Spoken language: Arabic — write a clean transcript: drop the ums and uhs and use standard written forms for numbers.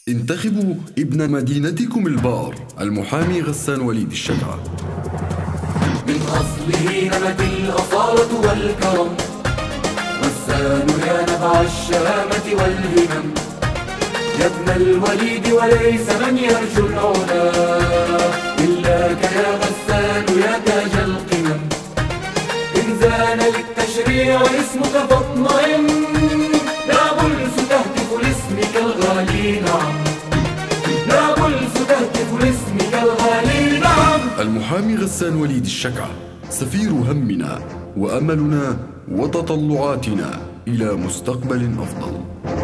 انتخبوا ابن مدينتكم البار المحامي غسان وليد الشجعة. من أصله نمت الأصالة والكرم، غسان يا نبع الشهامة والهمم، يا ابن الوليد وليس من يرجو العلا إلاك يا غسان يا تاج القمم. إن زان للتشريع اسمك فاطمئن، لا بلس تهتف لاسمك الغالي نعم، لا بلس تهتف لاسمك الغالي نعم. المحامي غسان وليد الشجعة سفير همنا وأملنا وتطلعاتنا إلى مستقبل أفضل.